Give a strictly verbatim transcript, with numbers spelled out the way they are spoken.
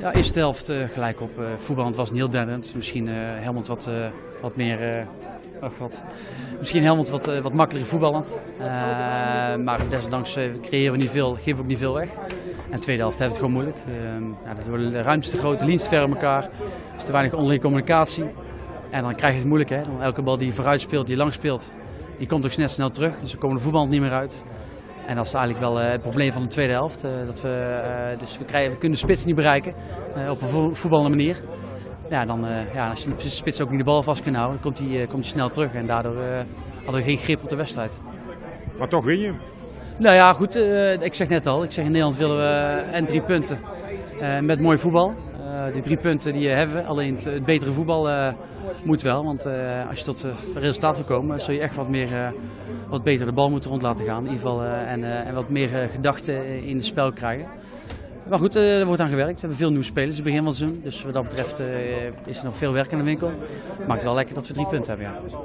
Ja, eerste helft uh, gelijk op uh, voetbal. Was niet heel dendend. Misschien uh, Helmond wat, uh, wat meer. Uh, ach, wat. Misschien Helmond wat, uh, wat makkelijker voetballend. Uh, maar desondanks uh, creëren we niet veel, geven we ook niet veel weg. En de tweede helft hebben we het gewoon moeilijk. Uh, ja, dat worden de ruimtes te groot, de lijns te ver op elkaar. Er is te weinig onderlinge communicatie. En dan krijg je het moeilijk. Hè? Dan elke bal die je vooruit speelt, die je lang speelt, die komt ook snel snel terug. Dus we komen de voetbal niet meer uit. En dat is eigenlijk wel uh, het probleem van de tweede helft. Uh, dat we, uh, dus we, krijgen, we kunnen de spits niet bereiken uh, op een vo voetballende manier. Ja, dan, uh, ja, als je de spits ook niet de bal vast kan houden, dan komt hij uh, komt snel terug. En daardoor uh, hadden we geen grip op de wedstrijd. Maar toch win je. Nou ja, goed. Uh, ik zeg net al, ik zeg in Nederland willen we uh, en drie punten uh, met mooi voetbal. Uh, die drie punten die hebben we, alleen het, het betere voetbal uh, moet wel. Want uh, als je tot uh, resultaat wil komen, zul je echt wat, meer, uh, wat beter de bal moeten rond laten gaan. In ieder geval, uh, en, uh, en wat meer uh, gedachten in het spel krijgen. Maar goed, uh, er wordt aan gewerkt. We hebben veel nieuwe spelers in het begin van het seizoen. Dus wat dat betreft uh, is er nog veel werk in de winkel. Het maakt het wel lekker dat we drie punten hebben. Ja.